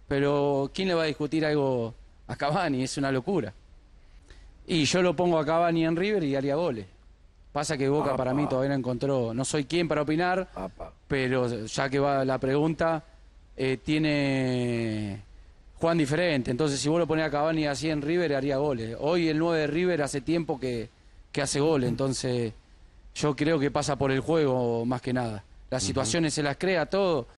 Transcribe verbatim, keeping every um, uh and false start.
Pero ¿quién le va a discutir algo a Cavani? Es una locura. Y yo lo pongo a Cavani en River y haría goles. Pasa que Boca Apa. para mí todavía no encontró, no soy quien para opinar, Apa. pero ya que va la pregunta, eh, tiene Juan diferente. Entonces si vos lo ponés a Cavani así en River, haría goles. Hoy el nueve de River hace tiempo que, que hace goles, entonces yo creo que pasa por el juego más que nada. Las situaciones se las crea todo.